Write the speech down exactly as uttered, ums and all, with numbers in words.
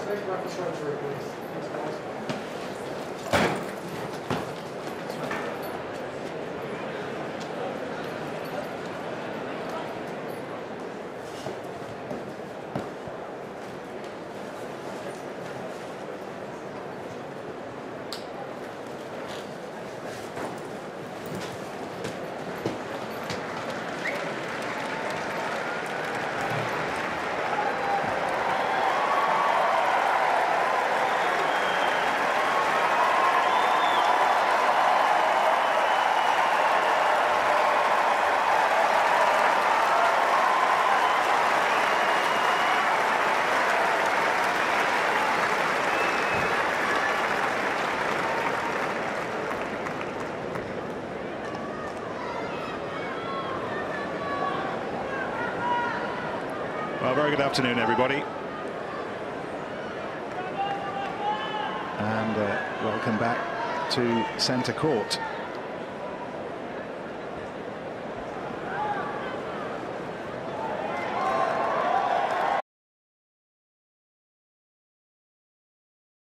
take reference surgery, please. Thanks, guys. Well, very good afternoon, everybody. And uh, welcome back to centre court.